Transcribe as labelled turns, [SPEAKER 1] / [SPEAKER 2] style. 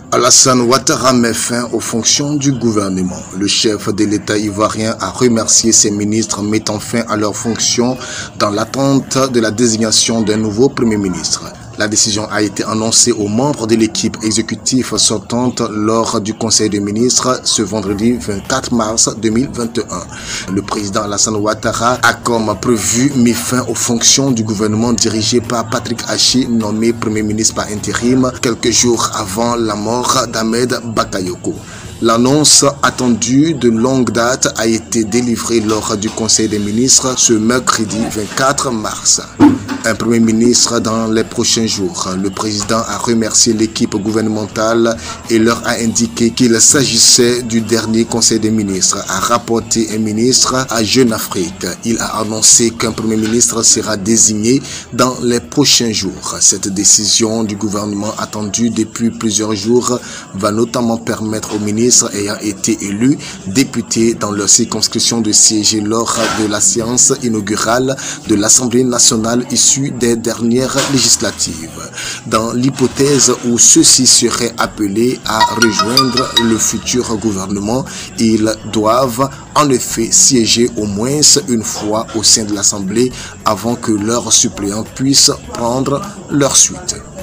[SPEAKER 1] Alassane Ouattara met fin aux fonctions du gouvernement. Le chef de l'État ivoirien a remercié ses ministres mettant fin à leurs fonctions dans l'attente de la désignation d'un nouveau Premier ministre. La décision a été annoncée aux membres de l'équipe exécutive sortante lors du Conseil des ministres ce vendredi 24 mars 2021. Le président Alassane Ouattara a comme prévu mis fin aux fonctions du gouvernement dirigé par Patrick Hachi, nommé Premier ministre par intérim quelques jours avant la mort d'Ahmed Bakayoko. L'annonce attendue de longue date a été délivrée lors du Conseil des ministres ce mercredi 24 mars. Un Premier ministre dans les prochains jours. Le président a remercié l'équipe gouvernementale et leur a indiqué qu'il s'agissait du dernier Conseil des ministres, a rapporté un ministre à Jeune Afrique. Il a annoncé qu'un Premier ministre sera désigné dans les prochains jours. Cette décision du gouvernement attendue depuis plusieurs jours va notamment permettre aux ministres ayant été élus députés dans leur circonscription de siéger lors de la séance inaugurale de l'Assemblée nationale issue des dernières législatives. Dans l'hypothèse où ceux-ci seraient appelés à rejoindre le futur gouvernement, ils doivent en effet siéger au moins une fois au sein de l'Assemblée avant que leurs suppléants puissent prendre leur suite.